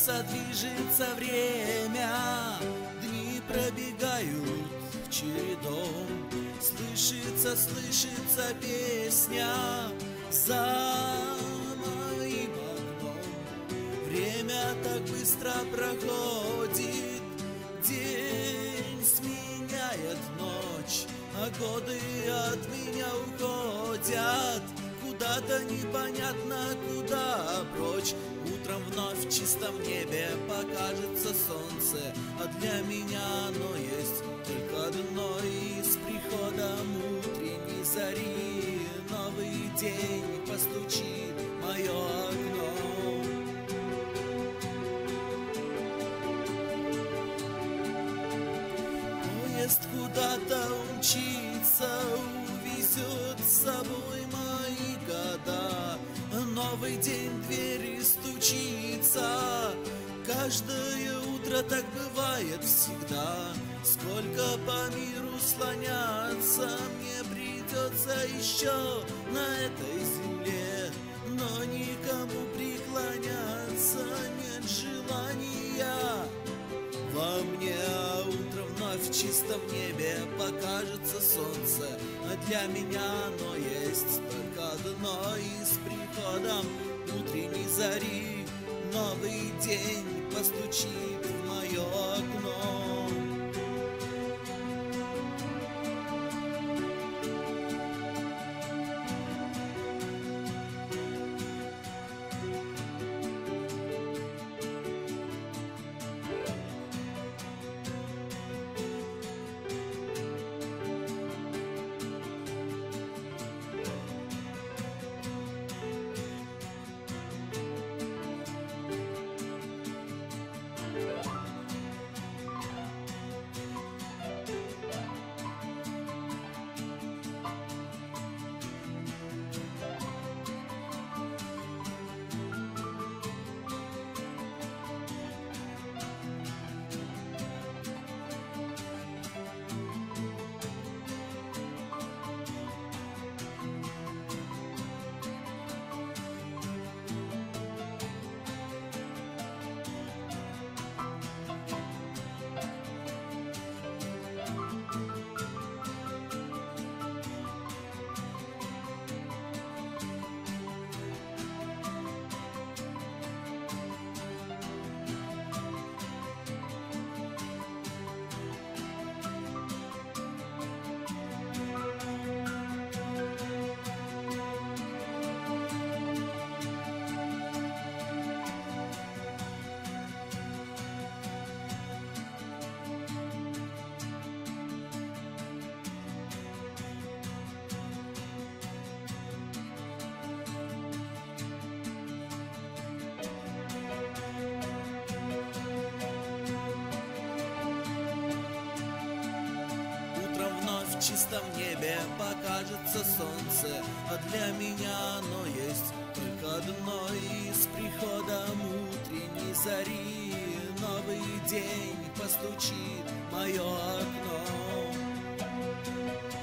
движется, движется время, дни пробегают чередом. Слышится, слышится песня за моим окном. Время так быстро проходит, день сменяет ночь, а годы от меня уходят куда-то непонятно куда прочь. Утром вновь в чистом небе покажется солнце, а для меня оно есть только одно. И с приходом утренней зари новый день постучит в мое окно. Поезд куда-то умчится, увезет с собой мои года. Новый день в двери стучится, каждое утро так бывает всегда. Сколько по миру слоняться мне придется еще на этой земле, но никому преклоняться нет желания во мне. А утром вновь в чистом небе покажется солнце, а для меня оно есть только одно. И с приходом утренней зари новый день постучит в мое окно. В чистом небе покажется солнце, а для меня оно есть только одно. И с приходом утренней зари новый день постучит в мое окно.